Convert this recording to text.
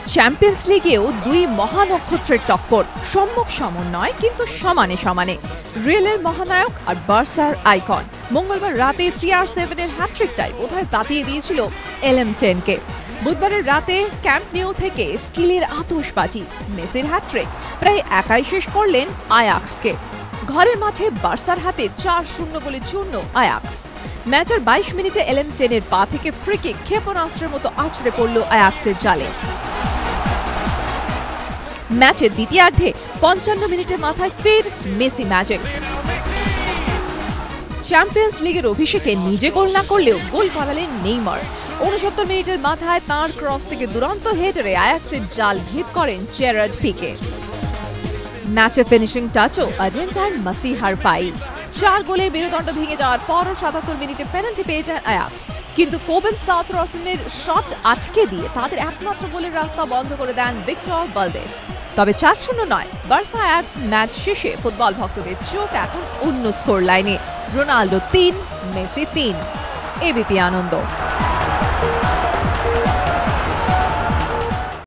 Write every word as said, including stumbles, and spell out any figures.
Champions লিগেও দুই মহানক্ষত্রের টক্কর, সম্মুখ সমন্বয় কিন্তু সমানে সমানে। রিয়েলের মহানায়ক আর বার্সার আইকন। মঙ্গলবার রাতে সিআর সেভেনের হ্যাট্রিকটাই বোধহয় তাতিয়ে দিয়েছিল এলএম টেনকে। বুধবারের রাতে ক্যাম্প নিউ থেকে স্কিলের আতশবাজি, মেসির হ্যাট্রিক, প্রায় একাই শেষ করলেন আয়াক্সকে। ঘরের মাঠে বার্সার হাতে চার শূন্য গোলে চূর্ণ আয়াক্স। ম্যাচের বাইশ মিনিটে এলএম টেনের পা থেকে ফ্রিকিক ক্ষেপণাস্ত্রের মতো আছড়ে পড়ল আয়াক্সের জালে। ম্যাচের দ্বিতীয়ার্ধে পঞ্চান্ন মিনিটের মাথায় ফের মেসি ম্যাজিক। চ্যাম্পিয়ন্স লিগের অভিষেকে নিজে গোল না করলেও গোল করালেন নেইমার। ঊনসত্তর মিনিটের মাথায় তাঁর ক্রস থেকে দুরন্ত হেডারে আয়াক্সের জাল ভেদ করেন জেরার্ড পিকে। ম্যাচে ফিনিশিং টাচও আর্জেন্টাইন মাসিহার পাই। চার গোলের মেরুদণ্ড ভেঙে যাওয়ার পরও সাতাত্তর মিনিটে পেনাল্টি পেয়ে যায় আয়াক্স, কিন্তু কোবেন সাউথ রসনের শট আটকে দিয়ে তাদের একমাত্র গোলের রাস্তা বন্ধ করে দেন ভিক্টর ভালদেস। তবে চার শূন্য নয়, বার্সা আয়াক্স ম্যাচ শেষে ফুটবল ভক্তদের চোখ এখন অন্য স্কোর লাইনে। রোনাল্ডো তিন, মেসি তিন। এবিপি আনন্দ।